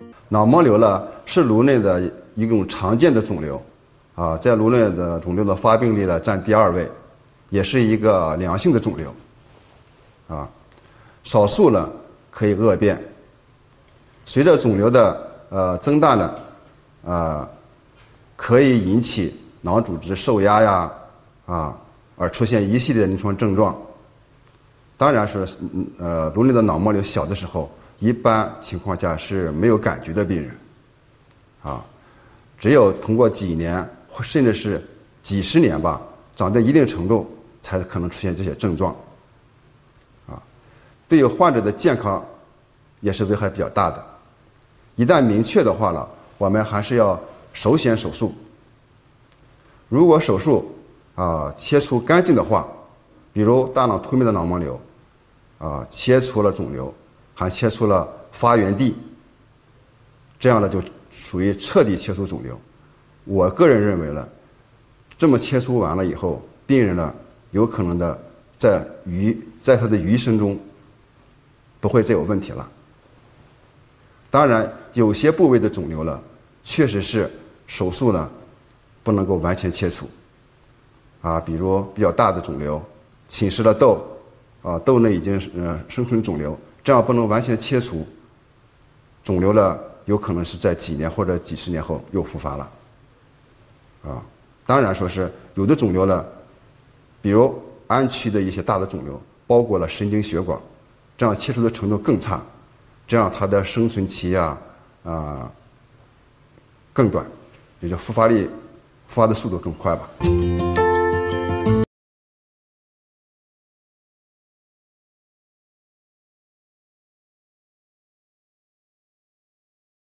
脑膜瘤呢是颅内的一种常见的肿瘤，在颅内的肿瘤的发病率呢占第2位，也是一个良性的肿瘤，少数呢可以恶变。随着肿瘤的增大呢，可以引起脑组织受压呀，而出现一系列的临床症状。当然是，颅内的脑膜瘤小的时候，一般情况下是没有感觉的病人，只有通过几年甚至是几十年吧，长到一定程度，才可能出现这些症状，对于患者的健康也是危害比较大的。一旦明确的话呢，我们还是要首选手术。如果手术切除干净的话，比如大脑突面的脑膜瘤，切除了肿瘤，还切除了发源地，这样呢就属于彻底切除肿瘤。我个人认为呢，这么切除完了以后，病人呢有可能的在他的余生中不会再有问题了。当然，有些部位的肿瘤呢，确实是手术呢不能够完全切除，比如比较大的肿瘤侵蚀了窦，窦内已经生成肿瘤，这样不能完全切除，肿瘤呢有可能是在几年或者几十年后又复发了，当然说是有的肿瘤呢，比如安区的一些大的肿瘤包裹了神经血管，这样切除的程度更差，这样它的生存期更短，也就复发的速度更快吧。